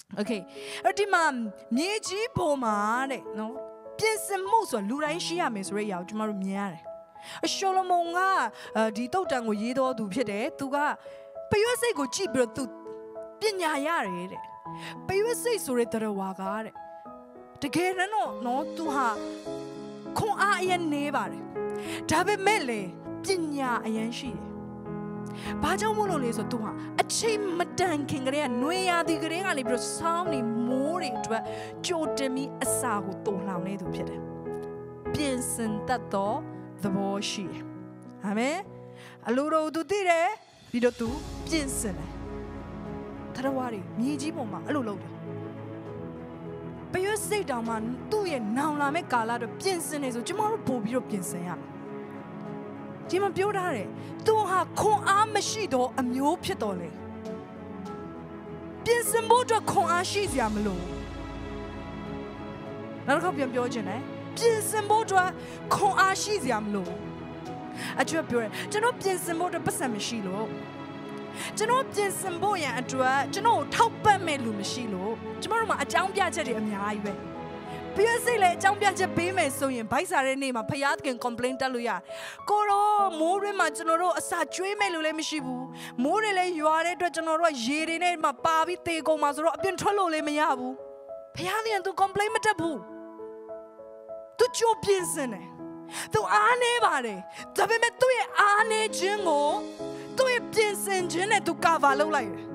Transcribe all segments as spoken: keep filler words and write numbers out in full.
Okay အဲ့ဒီမှာမြေကြီးပေါ်မှာတဲ့နော်ပြင်ဆင်မှုဆိုတာလူတိုင်းရှိရမယ်ဆိုတဲ့အရာကိုကျွန်တော်တို့မြင်ရတယ်ရှောလမုန်ကဒီတုတ်တန်ကိုရေးတော်သူဖြစ်တယ်သူကပရွက်စိတ်ကိုကြည့်ပြီးတော့သူပညာရတယ်တဲ့ပရွက်စိတ်ဆိုတဲ့တရားဝါကတဲ့တကယ်တော့နော်သူဟာခွန်အားအရင်နေပါတယ်ဒါပေမဲ့လေပညာအရင်ရှိတယ်ဘာကြောင့်မို့လို့လဲဆိုတော့သူဟာအချိန်မတန်ခင်ကလေးကနွေရာသီကလေးကနေပြီးတော့ဆောင်းနေမိုးတွေအတွက်ကြိုတင်ပြီးအစာကိုတုံလှောင်နေသူဖြစ်တယ်ပြင်ဆင်တတ်သောသဘောရှိတယ်အာမင်အလိုတော်သူသိတယ်ပြီးတော့သူပြင်ဆင်တယ်တရားဝါတွေမြေကြီးပေါ်မှာအဲ့လိုလုပ်တယ်ပရွက်စိတ်တောင်မှသူ့ရဲ့နောင်လာမဲ့ကာလတော့ပြင်ဆင်နေဆိုကျမတို့ပို့ပြီးတော့ပြင်ဆင်ရမယ်ဒီမှာပြောထားတယ်သူဟာခွန်အားမရှိတော့အမျိုးဖြစ်တော်လေပြင်ဆင်ဖို့အတွက်ခွန်အားရှိစရာမလိုနောက်တစ်ခါပြန်ပြောချင်တယ်ပြင်ဆင်ဖို့အတွက်ခွန်အားရှိစရာမလိုအကျွတ်ပြောတယ်ကျွန်တော်ပြင်ဆင်ဖို့အတွက်ပတ်စံမရှိလို့ကျွန်တော်ပြင်ဆင်ဖို့ရန်အတွက်ကျွန်တော်ထောက်ပံ့မဲ့လူမရှိလို့ကျွန်တော်တို့မှာအကြောင်းပြချက်တွေအများကြီးပဲပြည့်စိတ်လေအကြောင်းပြချက်ပေးမယ်ဆိုရင်ဘိုက်စားတဲ့နေ့မှာဖယားသခင် complaint တက်လို့ရကိုရောမိုးရင်းမှာကျွန်တော်တို့အစာကျွေးမဲ့လို့လည်းမရှိဘူးမိုးတွေလည်းရွာတဲ့အတွက်ကျွန်တော်တို့ကရေတွေနဲ့မှာပါပြီးတေကုန်မှာဆိုတော့အပြင်ထွက်လို့လည်းမရဘူးဖယားသခင် तू complaint မတက်ဘူး तू ကြိုးပြင်းစင်တယ် तू အားနေပါတယ်ဒါပေမဲ့သူ့ရဲ့အားနေခြင်းကိုသူ့ရဲ့ပြင်ဆင်ခြင်းနဲ့ तू cover လုပ်လိုက်တယ်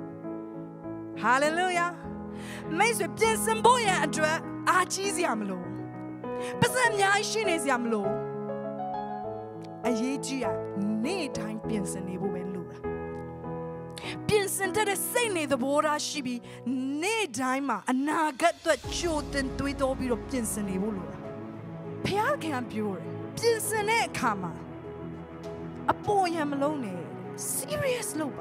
hallelujah မိတ်ဆွေပြင်ဆင်ဖို့ရန်အတွက်အားကြီးစရာမလိုပတ်စံအများကြီးရှိနေစရာမလိုအရေးကြီးရနေ့တိုင်းပြင်ဆင်နေဖို့ပဲလိုတာပြင်ဆင်တဲ့စိတ်နေသဘောထားရှိပြီးနေ့တိုင်းမှာအနာဂတ်အတွက်ကြိုတင်တွေးတောပြီးတော့ပြင်ဆင်နေဖို့လိုတာဖခင်ကပြောတယ်ပြင်ဆင်တဲ့အခါမှာအပေါ်ရံမလုံးနဲ့ serious လုပ်ပါ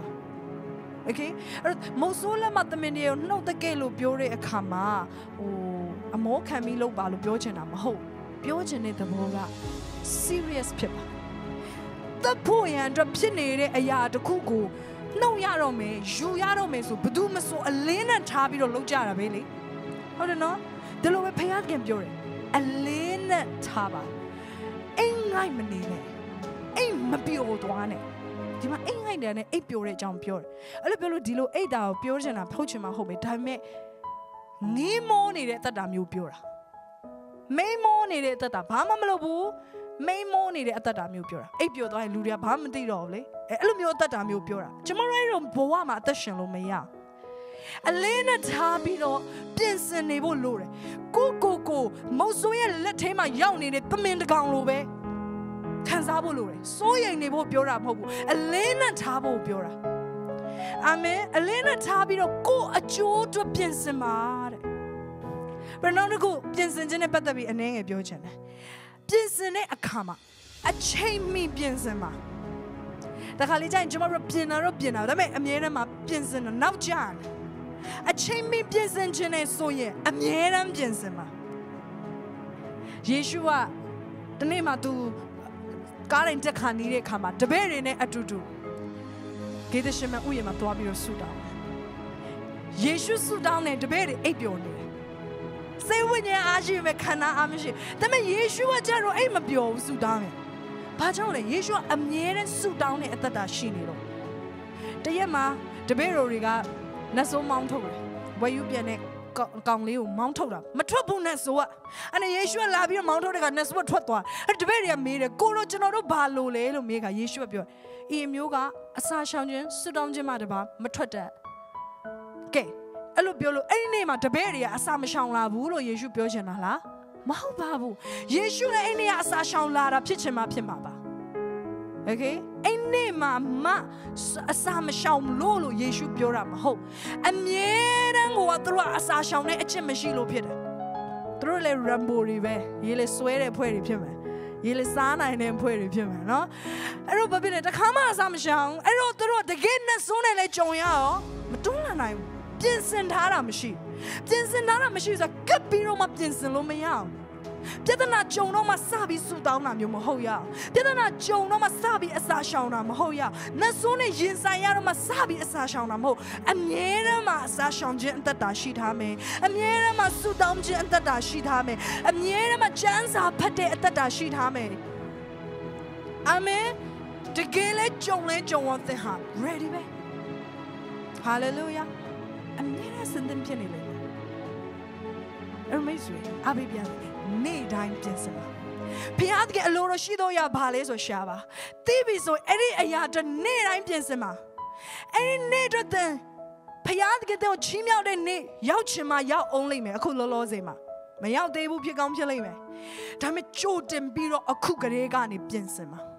okay မိုးဆိုးလက်မသမင်တွေကိုနှုတ်တကယ်လို့ပြောတဲ့အခါမှာဟိုအမောခံပြီးလုပ်ပါလို့ပြောချင်တာမဟုတ်ပြောချင်တဲ့သဘောက serious ဖြစ်ပါတဖို့ရန်အတွက်ဖြစ်နေတဲ့အရာတစ်ခုကိုနှုတ်ရတော့မယ်ယူရတော့မယ်ဆိုဘယ်သူမဆိုအလင်းနဲ့ထားပြီးတော့လုပ်ကြတာပဲလေဟုတ်တယ်နော်ဒီလိုပဲဖခင်ကပြောတယ်အလင်းနဲ့ထားပါအိမ်ငိုက်မနေနဲ့အိမ်မပြောသွားနဲ့ဒီမှာအိမ်ငိုက်တယ်နဲ့အိပ်ပြောတဲ့အကြောင်းပြောတယ်အဲ့လိုပြောလို့ဒီလိုအိတ်တာကိုပြောချင်တာဖုတ်ချင်မှာဟုတ်ပဲဒါပေမဲ့ငေးမောနေတဲ့အသက်တာမျိုးပြောတာမိန်မောနေတဲ့အသက်တာဘာမှမလုပ်ဘူးမိန်မောနေတဲ့အသက်တာမျိုးပြောတာအိပ်ပြောသွားရင်လူတွေကဘာမှမသိတော့ဘူးလေအဲ့လိုမျိုးအသက်တာမျိုးပြောတာကျမတို့ရဲ့ဘဝမှာအသက်ရှင်လို့မရအလင်းနဲ့ထားပြီးတော့ပြင်ဆင်နေဖို့လိုတယ်ကိုကိုကိုမုတ်ဆိုးရဲ့လက်ထဲမှာရောက်နေတဲ့သမင်တကောင်လိုပဲခံစားဖို့လိုတယ်စိုးရိမ်နေဖို့ပြောတာမဟုတ်ဘူးအလင်းနဲ့ထားဖို့ပြောတာအာမင်အလင်းနဲ့ထားပြီးတော့ကိုယ်အကျိုးအတွက်ပြင်ဆင်ပါတဲ့ဘယ်တော့ကိုပြင်ဆင်ခြင်းနဲ့ပတ်သက်ပြီးအနည်းငယ်ပြောချင်တယ်ပြင်ဆင်တဲ့အခါမှာအချိန်မီပြင်ဆင်ပါတခါလေကျရင်ကျွန်တော်တို့ပြင်တာတော့ပြင်တာဒါပေမဲ့အမြဲတမ်းမှာပြင်ဆင်တော့နောက်ကျတယ်အချိန်မီပြင်ဆင်ခြင်းနဲ့ဆိုရင်အမြဲတမ်းပြင်ဆင်ပါယေရှုကဒီနေ့မှာသူကားတိုင်းတက်ခါနေတဲ့အခါမှာတပည့်တွေနဲ့အတူတူဂေဒရှမန်ဥယျာဉ်မှာသွားပြီးတော့ဆူတောင်းတယ်ယေရှုဆူတောင်းတဲ့တပည့်တွေအိပ်ပျော်နေတယ်စိတ်ဝိညာဉ်အားရှိပဲခန္ဓာအားမရှိဒါပေမဲ့ယေရှုကကြတော့အိပ်မပျော်ဘူးဆူတောင်းတယ်ဘာကြောင့်လဲယေရှုကအမြဲတမ်းဆူတောင်းတဲ့အသက်တာရှိနေတော့တရက်မှာတပည့်တော်တွေကနတ်ဆိုးမောင်းထုတ်တယ်ဝယ်ယူပြန်တဲ့ကောင်လေးကိုမောင်းထုတ်တာမထွက်ဘူးနဲ့ဆိုอ่ะအဲ့ဒါယေရှုကလာပြီးတော့မောင်းထုတ်တဲ့ကနတ်ဆိုးထွက်သွားအဲ့တပည့်တွေကမေးတယ်ကိုတော့ကျွန်တော်တို့ဘာလို့လဲလို့မေးကယေရှုကပြောဤမျိုးကအစာရှောင်ခြင်းဆွတောင်းခြင်းမှတပါမထွက်တတ်ကဲအဲ့လိုပြောလို့အဲ့ဒီနေ့မှာတပည့်တွေကအစာမရှောင်လာဘူးလို့ယေရှုပြောချင်တာလားမဟုတ်ပါဘူးယေရှုလည်းအဲ့ဒီနေ့ကအစာရှောင်လာတာဖြစ်ချင်မှဖြစ်မှာပါโอเคအဲ့နေ့မှာမအစာမရှောင်လို့လို့ယေရှုပြောတာမဟုတ်အမြဲတမ်းကိုကသူတို့ကအစာရှောင်တဲ့အချက်မရှိလို့ဖြစ်တယ်သူတို့လည်း rambo တွေပဲရေးလေဆွဲတဲ့ဖွဲ့တွေဖြစ်မယ်ရေးလေစားနိုင်တဲ့ဖွဲ့တွေဖြစ်မယ်နော်အဲ့တော့ဘာဖြစ်လဲတခါမှအစာမရှောင်အဲ့တော့သူတို့တကယ်နဲ့စွန်းနေလဲကြုံရရောမတွန်းလာနိုင်ဘူးပြင်ဆင်ထားတာမရှိပြင်ဆင်ထားတာမရှိဆိုကပ်ပြီးတော့မှပြင်ဆင်လို့မရအောင်ပြဿနာကြုံတော့မှစပြီးဆူတောင်းတာမျိုးမဟုတ်ရအောင်ပြဿနာကြုံတော့မှစပြီးအစာရှောင်တာမဟုတ်ရအောင်နတ်ဆိုးနဲ့ရင်ဆိုင်ရတော့မှစပြီးအစာရှောင်တာမဟုတ်အမြဲတမ်းမှအစာရှောင်ခြင်းအသက်တာရှိထားမယ်အမြဲတမ်းမှဆူတောင်းခြင်းအသက်တာရှိထားမယ်အမြဲတမ်းမှကျမ်းစာဖတ်တဲ့အသက်တာရှိထားမယ်အာမင်တကယ်လဲကြုံလဲကြုံဝသင်ဟာ ready ပဲ hallelujah အမြဲတမ်းစင်သင်ဖြစ်နေလေအမေဆွေအဘိပြနေ့တိုင်းပြင်စင်ပါဖျားတဲ့အလိုတော်ရှိတော့ရပါလဲဆိုရှာပါသိပြီဆိုအဲ့ဒီအရာတနေ့တိုင်းပြင်စင်ပါအဲ့ဒီနေ့တော့တဲ့ဖျားတဲ့ကိုချီးမြှောက်တဲ့နေ့ရောက်ချင်မှရောက်အောင်လိမ့်မယ်အခုလောလောဆယ်မှာမရောက်သေးဘူးဖြစ်ကောင်းဖြစ်လိမ့်မယ်ဒါပေမဲ့ကြိုတင်ပြီးတော့အခုကလေးကနေပြင်စင်ပါ